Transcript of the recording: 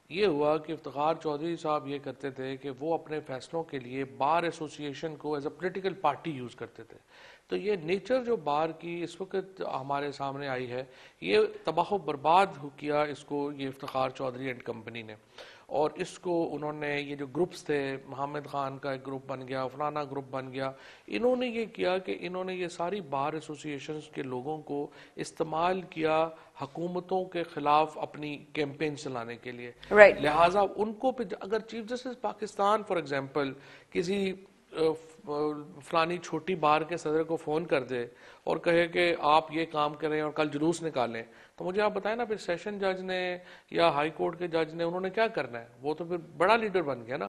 ये हुआ कि इफ्तिखार चौधरी साहब ये करते थे कि वो अपने फैसलों के लिए बार एसोसिएशन को as a political party use करते थे। तो ये नेचर जो बार की इस वक्त हमारे सामने आई है, ये तबाह बर्बाद किया इसको ये इफ्तिखार चौधरी एंड कंपनी ने। और इसको उन्होंने ये जो ग्रुप्स थे, मोहम्मद ख़ान का एक ग्रुप बन गया, फलाना ग्रुप बन गया, इन्होंने ये किया कि इन्होंने ये सारी बार एसोसिएशंस के लोगों को इस्तेमाल किया हुकूमतों के ख़िलाफ़ अपनी कैंपेन चलाने के लिए। राइट। लिहाजा उनको अगर chief justice Pakistan for example किसी फलानी छोटी बार के सदर को फ़ोन कर दे और कहे कि आप ये काम करें और कल जुलूस निकालें, तो मुझे आप बताएं ना, फिर सेशन जज ने या हाई कोर्ट के जज ने उन्होंने क्या करना है? वो तो फिर बड़ा लीडर बन गया ना।